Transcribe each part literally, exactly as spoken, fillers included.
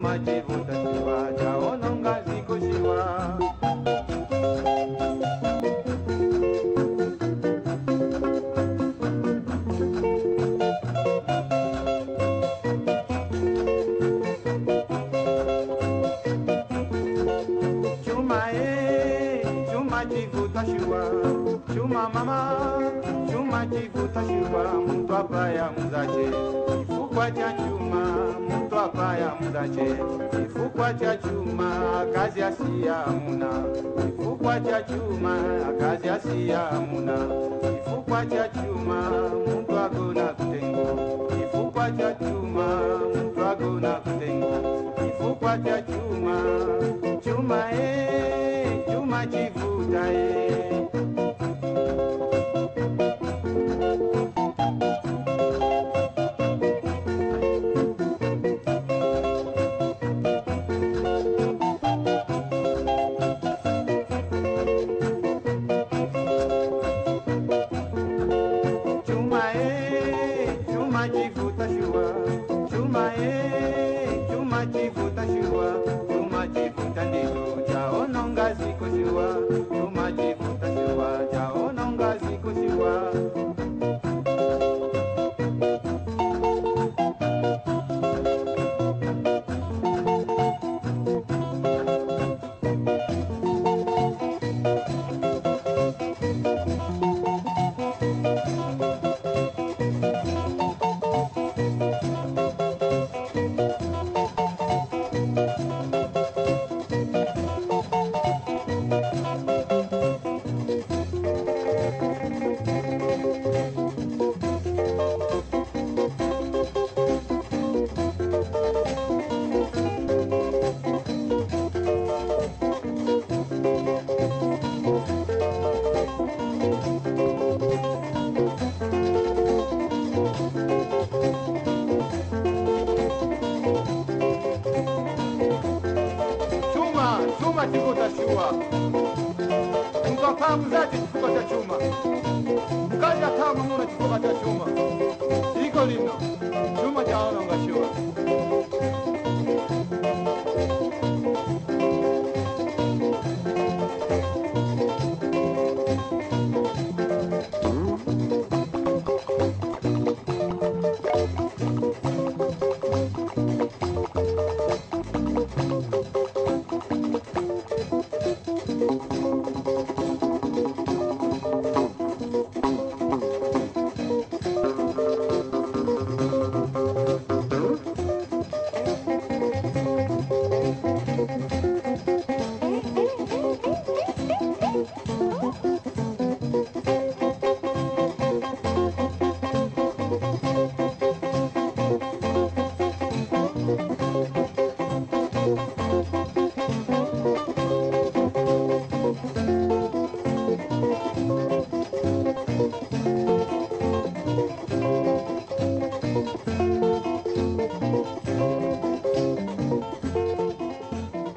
majivuta shiwa chaono ngazi kushiwa chuma e chuma jivuta shiwa chuma mama chuma jivuta shiwa mtu apaya mzache kifukwa cha chuma mtu apaya mzache kifukwa cha chuma kazi asia muna kifukwa cha chuma kazi asia muna kifukwa cha chuma mtu agona kutengo kifukwa cha chuma mtu agona kutengo kifukwa cha chuma chuma e chuma jivuta e chuma jivuta shua chuma e chuma jivuta shua chuma jivuta ndizo chaono ngazi kushua chuma jivuta shua chaono ngazi kushua chuma jivuta shua mkapamu zake kifuko cha chuma mkaja kama muna kifuko cha chuma iko lino chuma chaona ngashua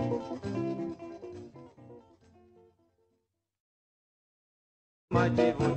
majivuta